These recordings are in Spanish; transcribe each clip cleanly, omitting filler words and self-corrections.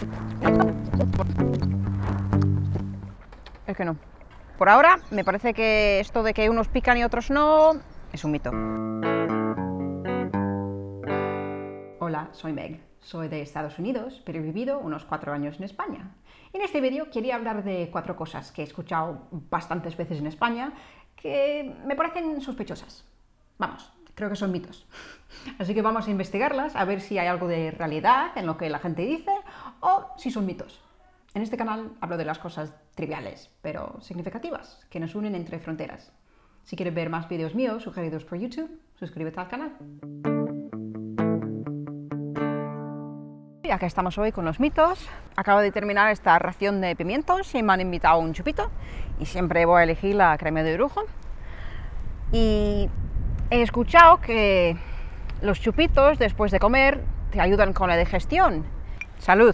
Es que no. Por ahora, me parece que esto de que unos pican y otros no es un mito. Hola, soy Meg. Soy de Estados Unidos, pero he vivido unos 4 años en España. En este vídeo quería hablar de 4 cosas que he escuchado bastantes veces en España que me parecen sospechosas. Vamos, creo que son mitos. Así que vamos a investigarlas, a ver si hay algo de realidad en lo que la gente dice o si son mitos. En este canal hablo de las cosas triviales, pero significativas, que nos unen entre fronteras. Si quieres ver más vídeos míos sugeridos por YouTube, suscríbete al canal. Ya que estamos hoy con los mitos, acabo de terminar esta ración de pimientos y me han invitado a un chupito y siempre voy a elegir la crema de orujo. Y he escuchado que los chupitos después de comer te ayudan con la digestión. ¡Salud!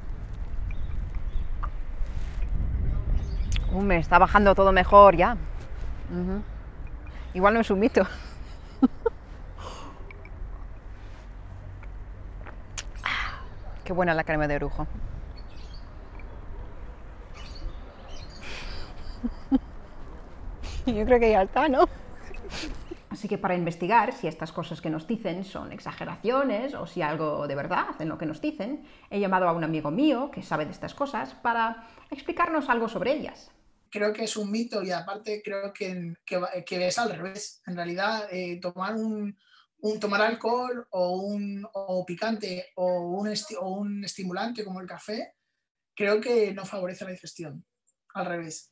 Me está bajando todo mejor ya. Igual no es un mito. Qué buena la crema de orujo. Yo creo que ya está, ¿no? Así que para investigar si estas cosas que nos dicen son exageraciones o si hay algo de verdad en lo que nos dicen, he llamado a un amigo mío que sabe de estas cosas para explicarnos algo sobre ellas. Creo que es un mito y aparte creo que es al revés. En realidad, tomar alcohol o picante o un estimulante como el café, creo que no favorece la digestión. Al revés.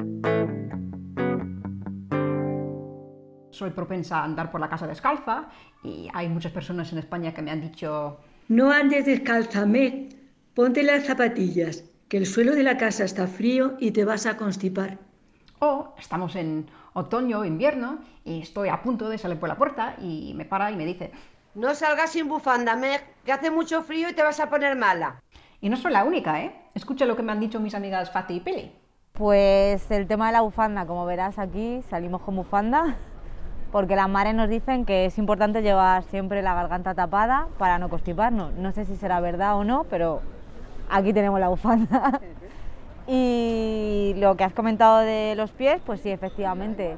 Soy propensa a andar por la casa descalza y hay muchas personas en España que me han dicho: no andes descalza, Meg, ponte las zapatillas, que el suelo de la casa está frío y te vas a constipar. O estamos en otoño o invierno y estoy a punto de salir por la puerta y me para y me dice: no salgas sin bufanda, Meg, que hace mucho frío y te vas a poner mala. Y no soy la única, ¿eh? Escucha lo que me han dicho mis amigas Fati y Pili. Pues el tema de la bufanda, como verás aquí, salimos con bufanda, porque las mares nos dicen que es importante llevar siempre la garganta tapada para no constiparnos. No sé si será verdad o no, pero aquí tenemos la bufanda. Y lo que has comentado de los pies, pues sí, efectivamente.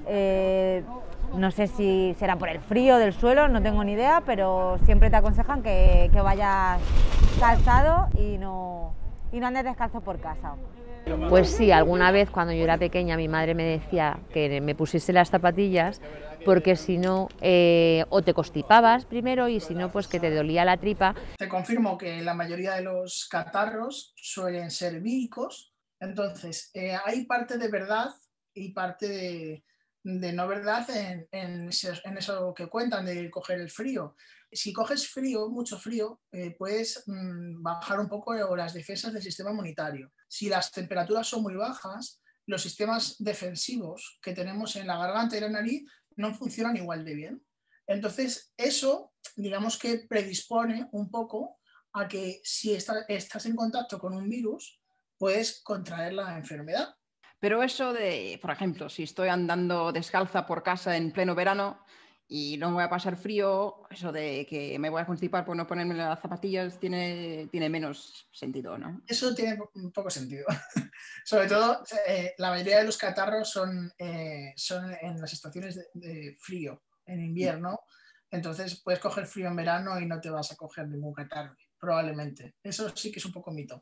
No sé si será por el frío del suelo, no tengo ni idea, pero siempre te aconsejan que vayas calzado y no andes descalzo por casa. Pues sí, alguna vez cuando yo era pequeña mi madre me decía que me pusiese las zapatillas porque si no, o te constipabas primero y si no, pues que te dolía la tripa. Te confirmo que la mayoría de los catarros suelen ser víricos, entonces hay parte de verdad y parte de no verdad en eso que cuentan de coger el frío. Si coges frío, mucho frío, puedes bajar un poco las defensas del sistema inmunitario. Si las temperaturas son muy bajas, los sistemas defensivos que tenemos en la garganta y la nariz no funcionan igual de bien. Entonces, eso, digamos que predispone un poco a que si estás en contacto con un virus, puedes contraer la enfermedad. Pero eso de, por ejemplo, si estoy andando descalza por casa en pleno verano y no me voy a pasar frío, eso de que me voy a constipar por no ponerme las zapatillas tiene menos sentido, ¿no? Eso tiene un poco sentido. Sobre todo, la mayoría de los catarros son en las estaciones de frío, en invierno. Entonces puedes coger frío en verano y no te vas a coger ningún catarro, probablemente. Eso sí que es un poco mito.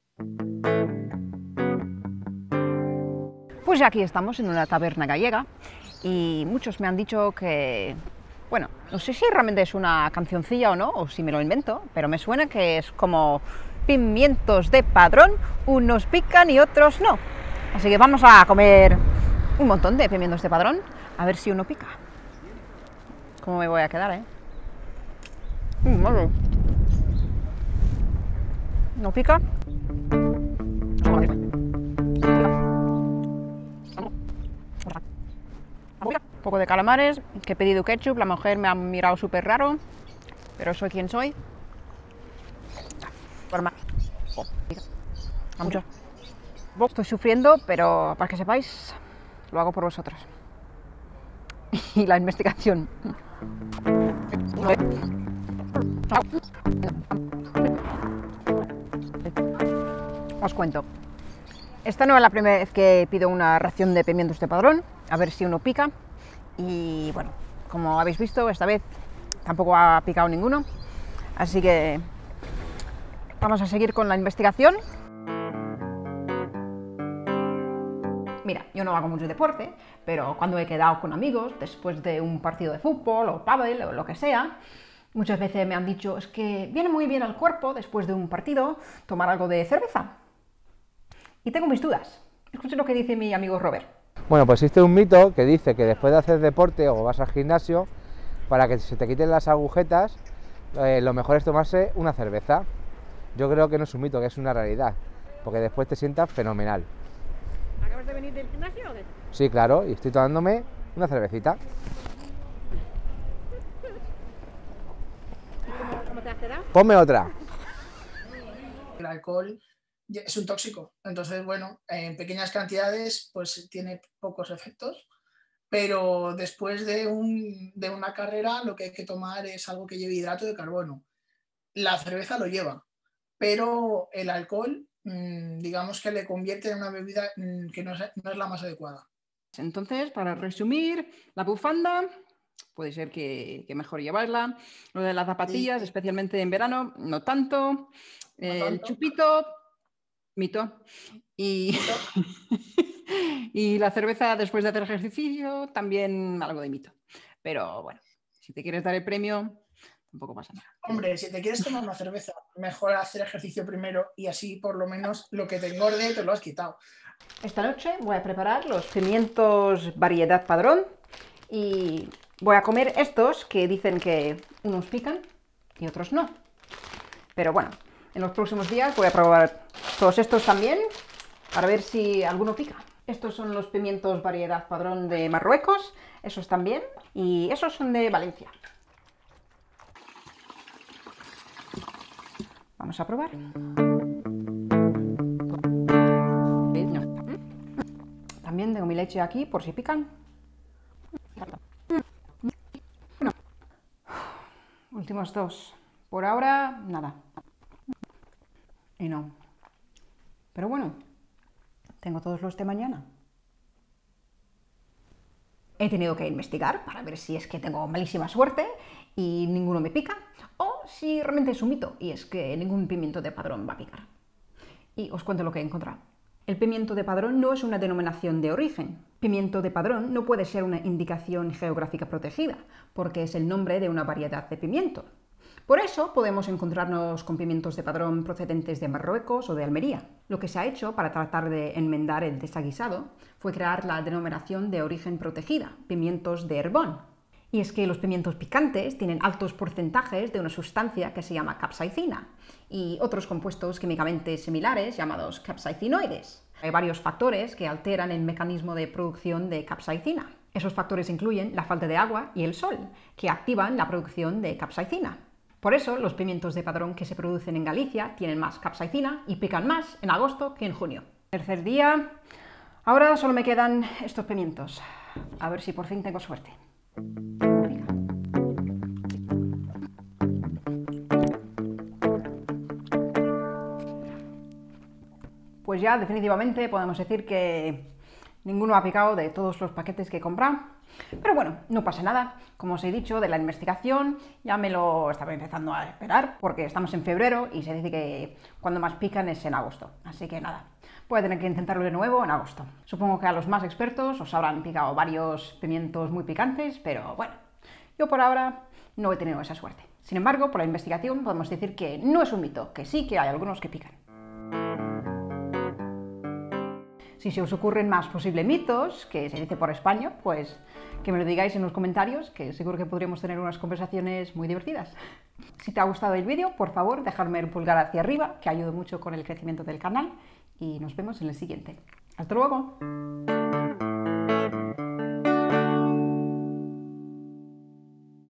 Pues aquí estamos en una taberna gallega y muchos me han dicho que, bueno, no sé si realmente es una cancioncilla o no, o si me lo invento, pero me suena que es como pimientos de Padrón, unos pican y otros no. Así que vamos a comer un montón de pimientos de Padrón, a ver si uno pica. ¿Cómo me voy a quedar, Malo. ¿No pica? Un poco de calamares, que he pedido ketchup, la mujer me ha mirado súper raro, pero soy quien soy. Mucho. Estoy sufriendo, pero para que sepáis, lo hago por vosotros. Y la investigación. Os cuento. Esta no es la primera vez que pido una ración de pimientos de Padrón, a ver si uno pica. Y bueno, como habéis visto, esta vez tampoco ha picado ninguno. Así que vamos a seguir con la investigación. Mira, yo no hago mucho deporte, pero cuando he quedado con amigos después de un partido de fútbol o pádel o lo que sea, muchas veces me han dicho, es que viene muy bien al cuerpo después de un partido tomar algo de cerveza. Y tengo mis dudas. Escuchen lo que dice mi amigo Robert. Bueno, pues existe un mito que dice que después de hacer deporte o vas al gimnasio, para que se te quiten las agujetas, lo mejor es tomarse una cerveza. Yo creo que no es un mito, que es una realidad, porque después te sientas fenomenal. ¿Acabas de venir del gimnasio o qué? Sí, claro, y estoy tomándome una cervecita. ¿Cómo te has quedado? Ponme otra. El alcohol es un tóxico, entonces bueno, en pequeñas cantidades pues tiene pocos efectos, pero después de una carrera lo que hay que tomar es algo que lleve hidrato de carbono. La cerveza lo lleva, pero el alcohol digamos que le convierte en una bebida que no es la más adecuada. Entonces, para resumir, la bufanda puede ser que mejor llevarla. Lo de las zapatillas, Sí. Especialmente en verano, no tanto. El chupito, mito. Y, y la cerveza después de hacer ejercicio, también algo de mito. Pero bueno, si te quieres dar el premio, tampoco pasa nada. Hombre, si te quieres tomar una cerveza, mejor hacer ejercicio primero y así por lo menos lo que te engorde te lo has quitado. Esta noche voy a preparar los pimientos variedad Padrón y voy a comer estos que dicen que unos pican y otros no. Pero bueno, en los próximos días voy a probar todos estos también para ver si alguno pica. Estos son los pimientos variedad Padrón de Marruecos, esos también, y esos son de Valencia. Vamos a probar. También tengo mi leche aquí por si pican. Últimos dos. Por ahora, nada. Y no. Pero bueno, tengo todos los de mañana. He tenido que investigar para ver si es que tengo malísima suerte y ninguno me pica, o si realmente es un mito y es que ningún pimiento de Padrón va a picar. Y os cuento lo que he encontrado. El pimiento de Padrón no es una denominación de origen. Pimiento de Padrón no puede ser una indicación geográfica protegida, porque es el nombre de una variedad de pimiento. Por eso podemos encontrarnos con pimientos de Padrón procedentes de Marruecos o de Almería. Lo que se ha hecho para tratar de enmendar el desaguisado fue crear la denominación de origen protegida, pimientos de Herbón. Y es que los pimientos picantes tienen altos porcentajes de una sustancia que se llama capsaicina y otros compuestos químicamente similares llamados capsaicinoides. Hay varios factores que alteran el mecanismo de producción de capsaicina. Esos factores incluyen la falta de agua y el sol, que activan la producción de capsaicina. Por eso, los pimientos de Padrón que se producen en Galicia tienen más capsaicina y pican más en agosto que en junio. Tercer día. Ahora solo me quedan estos pimientos. A ver si por fin tengo suerte. Pues ya definitivamente podemos decir que ninguno ha picado de todos los paquetes que he comprado. Pero bueno, no pasa nada. Como os he dicho, de la investigación ya me lo estaba empezando a esperar, porque estamos en febrero y se dice que cuando más pican es en agosto. Así que nada, voy a tener que intentarlo de nuevo en agosto. Supongo que a los más expertos os habrán picado varios pimientos muy picantes, pero bueno, yo por ahora no he tenido esa suerte. Sin embargo, por la investigación podemos decir que no es un mito, que sí que hay algunos que pican. Si se os ocurren más posibles mitos, que se dice por España, pues que me lo digáis en los comentarios, que seguro que podríamos tener unas conversaciones muy divertidas. Si te ha gustado el vídeo, por favor, dejadme el pulgar hacia arriba, que ayuda mucho con el crecimiento del canal, y nos vemos en el siguiente. ¡Hasta luego!